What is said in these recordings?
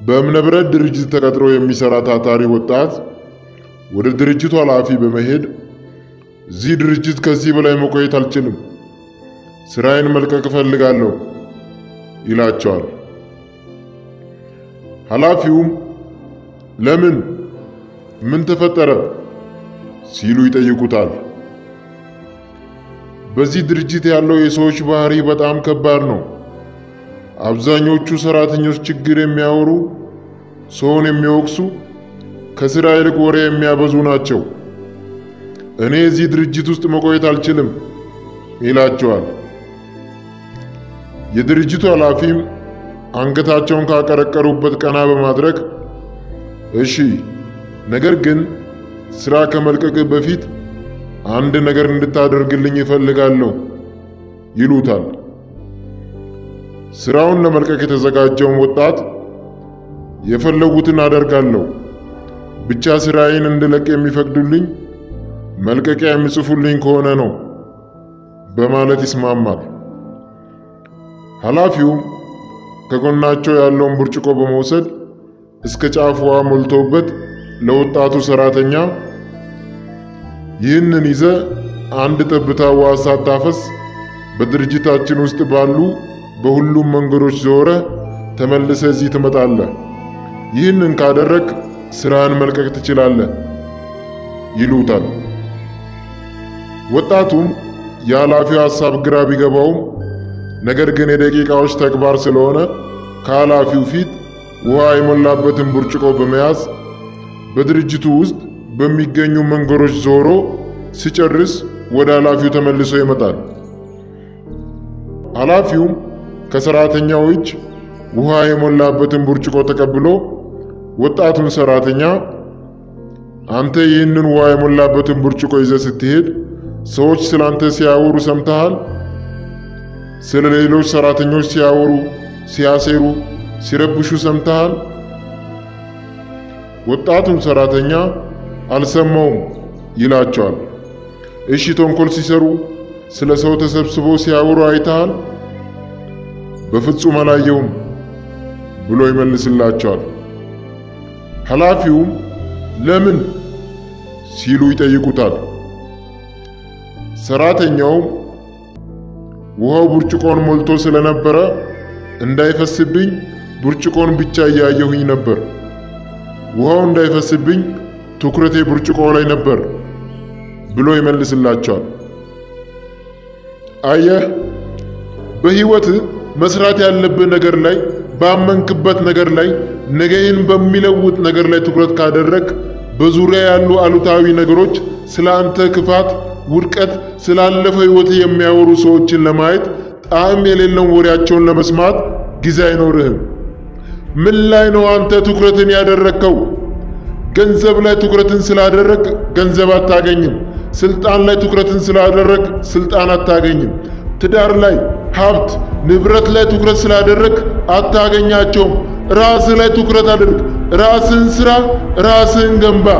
በእምነበረድ ድርጅት ተቀጥሮ የሚሰራ ታታሪ ወጣት ወደ ድርጅቱ ኃላፊ በመሄድ እዚህ ድርጅት ከዚህ በላይ መቆየት አልችልም፣ ስራዬን መልቀቅ እፈልጋለሁ ይላቸዋል። ኃላፊውም ለምን ምን ተፈጠረ ሲሉ ይጠይቁታል። በዚህ ድርጅት ያለው የሰዎች ባህሪ በጣም ከባድ ነው። አብዛኞቹ ሰራተኞች ችግር የሚያወሩ፣ ሰውን የሚወቅሱ፣ ከስራ ይልቅ ወሬ የሚያበዙ ናቸው። እኔ እዚህ ድርጅት ውስጥ መቆየት አልችልም ይላቸዋል። የድርጅቱ ኃላፊም አንገታቸውን ካቀረቀሩበት ቀና በማድረግ እሺ፣ ነገር ግን ስራ ከመልቀቅ በፊት አንድ ነገር እንድታደርግልኝ እፈልጋለሁ ይሉታል። ስራውን ለመልቀቅ የተዘጋጀውን ወጣት የፈለጉትን አደርጋለሁ፣ ብቻ ስራዬን እንድለቅ የሚፈቅዱልኝ መልቀቂያ የሚጽፉልኝ ከሆነ ነው በማለት ይስማማል። ኃላፊውም ከጎናቸው ያለውን ብርጭቆ በመውሰድ እስከ ጫፉ ውሃ ሞልቶበት ለወጣቱ ሰራተኛ ይህንን ይዘ አንድ ጠብታ ውሃ ሳታፈስ በድርጅታችን ውስጥ ባሉ በሁሉም መንገዶች ዞረ ተመልሰ እዚህ ትመጣለህ፣ ይህንን ካደረግ ስራን መልቀቅ ትችላለህ ይሉታል። ወጣቱም የኃላፊው ሐሳብ ግራ ቢገባውም ነገር ግን የደቂቃዎች ተግባር ስለሆነ ከኃላፊው ፊት ውሃ የሞላበትን ብርጭቆ በመያዝ በድርጅቱ ውስጥ በሚገኙ መንገዶች ዞሮ ሲጨርስ ወደ ኃላፊው ተመልሶ ይመጣል። ኃላፊውም ከሰራተኛው እጅ ውሃ የሞላበትን ብርጭቆ ተቀብሎ ወጣቱን ሰራተኛ አንተ ይህንን ውሃ የሞላበትን ብርጭቆ ይዘህ ስትሄድ ሰዎች ስላንተ ሲያወሩ ሰምተሃል? ስለ ሌሎች ሰራተኞች ሲያወሩ፣ ሲያሴሩ፣ ሲረብሹ ሰምተሃል? ወጣቱን ሰራተኛ አልሰማውም ይላቸዋል። እሺ፣ ተንኮል ሲሰሩ፣ ስለ ሰው ተሰብስቦ ሲያወሩ አይተሃል? በፍጹም አላየውም ብሎ ይመልስላቸዋል። ኃላፊውም ለምን ሲሉ ይጠይቁታል። ሰራተኛውም ውሃው ብርጭቆን ሞልቶ ስለነበረ እንዳይፈስብኝ ብርጭቆን ብቻ እያየሁኝ ነበር። ውሃው እንዳይፈስብኝ ትኩረቴ ብርጭቆ ላይ ነበር ብሎ ይመልስላቸዋል። አየህ፣ በህይወት መስራት ያለብህ ነገር ላይ፣ ባመንክበት ነገር ላይ፣ ነገይን በሚለውጥ ነገር ላይ ትኩረት ካደረግ በዙሪያ ያሉ አሉታዊ ነገሮች ስለ አንተ ክፋት፣ ውድቀት፣ ስላለፈው ህይወት የሚያወሩ ሰዎችን ለማየት ጣዕም የሌለውን ወሬያቸውን ለመስማት ጊዜ አይኖርህም። ምን ላይ ነው አንተ ትኩረትን ያደረከው? ገንዘብ ላይ ትኩረትን ስላደረግ ገንዘብ አታገኝም። ስልጣን ላይ ትኩረትን ስላደረግ ስልጣን አታገኝም። ትዳር ላይ፣ ሀብት፣ ንብረት ላይ ትኩረት ስላደረግ አታገኛቸውም። ራስህ ላይ ትኩረት አድርግ። ራስህን ስራ፣ ራስህን ገንባ።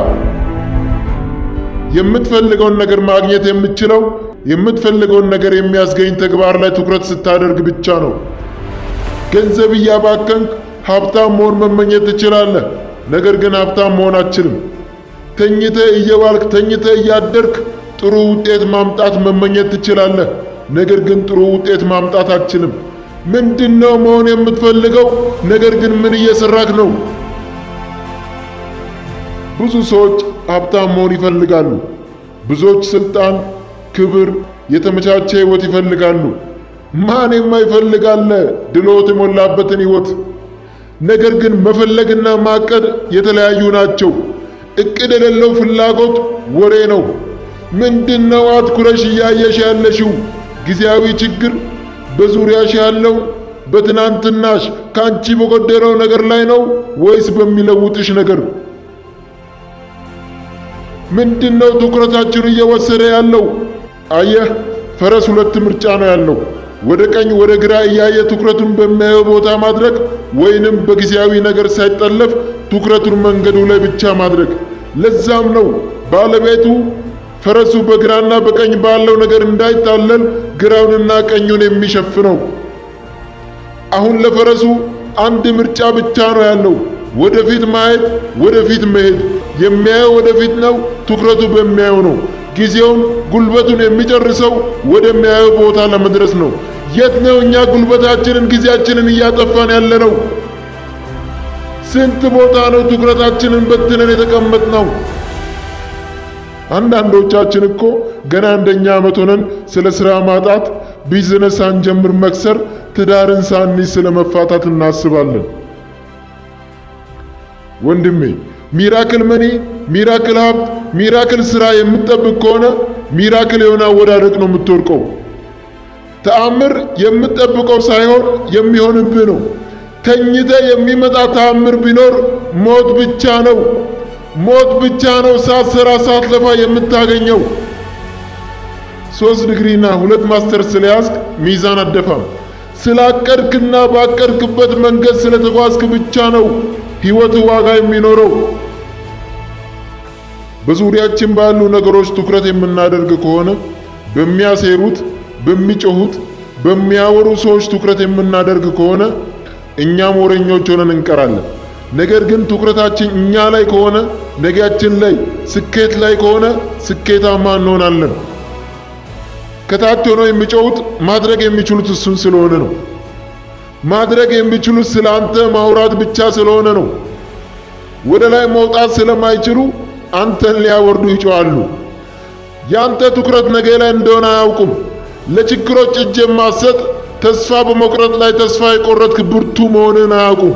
የምትፈልገውን ነገር ማግኘት የምትችለው የምትፈልገውን ነገር የሚያስገኝ ተግባር ላይ ትኩረት ስታደርግ ብቻ ነው። ገንዘብ እያባከንክ ሀብታም መሆን መመኘት ትችላለህ፣ ነገር ግን ሀብታም መሆን አትችልም። ተኝተህ እየዋልክ ተኝተህ እያደርክ ጥሩ ውጤት ማምጣት መመኘት ትችላለህ፣ ነገር ግን ጥሩ ውጤት ማምጣት አትችልም። ምንድነው መሆን የምትፈልገው? ነገር ግን ምን እየሰራክ ነው? ብዙ ሰዎች ሀብታም መሆን ይፈልጋሉ። ብዙዎች ስልጣን፣ ክብር፣ የተመቻቸ ህይወት ይፈልጋሉ። ማን የማይፈልጋለ ድሎት የሞላበትን ህይወት? ነገር ግን መፈለግና ማቀድ የተለያዩ ናቸው። እቅድ የሌለው ፍላጎት ወሬ ነው። ምንድነው አትኩረሽ እያየሽ ያለሽው? ጊዜያዊ ችግር በዙሪያሽ ያለው በትናንትናሽ ካንቺ በጎደለው ነገር ላይ ነው ወይስ በሚለውጥሽ ነገር? ምንድነው ትኩረታችን እየወሰደ ያለው? አየህ፣ ፈረስ ሁለት ምርጫ ነው ያለው። ወደ ቀኝ ወደ ግራ እያየ ትኩረቱን በሚያየው ቦታ ማድረግ ወይንም በጊዜያዊ ነገር ሳይጠለፍ ትኩረቱን መንገዱ ላይ ብቻ ማድረግ። ለዛም ነው ባለቤቱ ፈረሱ በግራና በቀኝ ባለው ነገር እንዳይታለል ግራውንና ቀኙን የሚሸፍነው። አሁን ለፈረሱ አንድ ምርጫ ብቻ ነው ያለው። ወደፊት ማየት፣ ወደፊት መሄድ። የሚያየው ወደፊት ነው፣ ትኩረቱ በሚያየው ነው። ጊዜውን ጉልበቱን የሚጨርሰው ወደሚያየው ቦታ ለመድረስ ነው። የት ነው እኛ ጉልበታችንን ጊዜያችንን እያጠፋን ያለነው? ስንት ቦታ ነው ትኩረታችንን በትነን የተቀመጥነው? አንዳንዶቻችን እኮ ገና አንደኛ ዓመት ሆነን ስለ ሥራ ማጣት፣ ቢዝነስ ሳንጀምር መክሰር፣ ትዳርን ሳንይዝ ስለ መፋታት እናስባለን። ወንድሜ ሚራክል መኒ፣ ሚራክል ሀብት፣ ሚራክል ሥራ የምትጠብቅ ከሆነ ሚራክል የሆነ አወዳደቅ ነው የምትወድቀው። ተአምር የምትጠብቀው ሳይሆን የሚሆንብህ ነው። ተኝተ የሚመጣ ተአምር ቢኖር ሞት ብቻ ነው። ሞት ብቻ ነው ሳትሰራ ሳትለፋ የምታገኘው። 3 ዲግሪና 2 ማስተር ስለያዝክ ሚዛን አደፋም። ስላቀድክና ባቀድክበት መንገድ ስለተጓዝክ ብቻ ነው ሕይወት ዋጋ የሚኖረው። በዙሪያችን ባሉ ነገሮች ትኩረት የምናደርግ ከሆነ በሚያሴሩት፣ በሚጮሁት፣ በሚያወሩ ሰዎች ትኩረት የምናደርግ ከሆነ እኛም ወሬኞች ሆነን እንቀራለን። ነገር ግን ትኩረታችን እኛ ላይ ከሆነ፣ ነገያችን ላይ፣ ስኬት ላይ ከሆነ ስኬታማ እንሆናለን። ከታች ሆነው የሚጮሁት ማድረግ የሚችሉት እሱን ስለሆነ ነው። ማድረግ የሚችሉት ስላንተ ማውራት ብቻ ስለሆነ ነው። ወደ ላይ መውጣት ስለማይችሉ አንተን ሊያወርዱ ይጮሃሉ። ያንተ ትኩረት ነገ ላይ እንደሆነ አያውቁም። ለችግሮች እጅ የማሰጥ ተስፋ በመቁረጥ ላይ ተስፋ የቆረጥክ ብርቱ መሆንን አያውቁም።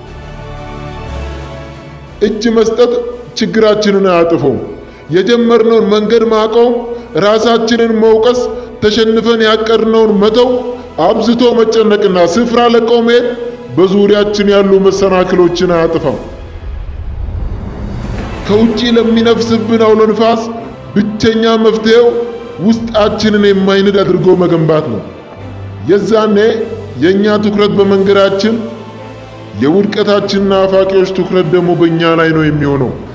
እጅ መስጠት ችግራችንን አያጥፈውም። የጀመርነውን መንገድ ማቆም፣ ራሳችንን መውቀስ፣ ተሸንፈን ያቀድነውን መተው፣ አብዝቶ መጨነቅና ስፍራ ለቆ መሄድ በዙሪያችን ያሉ መሰናክሎችን አያጥፋም። ከውጪ ለሚነፍስብን አውሎ ንፋስ ብቸኛ መፍትሄው ውስጣችንን የማይንድ አድርጎ መገንባት ነው። የዛኔ የኛ ትኩረት በመንገዳችን፣ የውድቀታችን ናፋቂዎች ትኩረት ደግሞ በእኛ ላይ ነው የሚሆነው።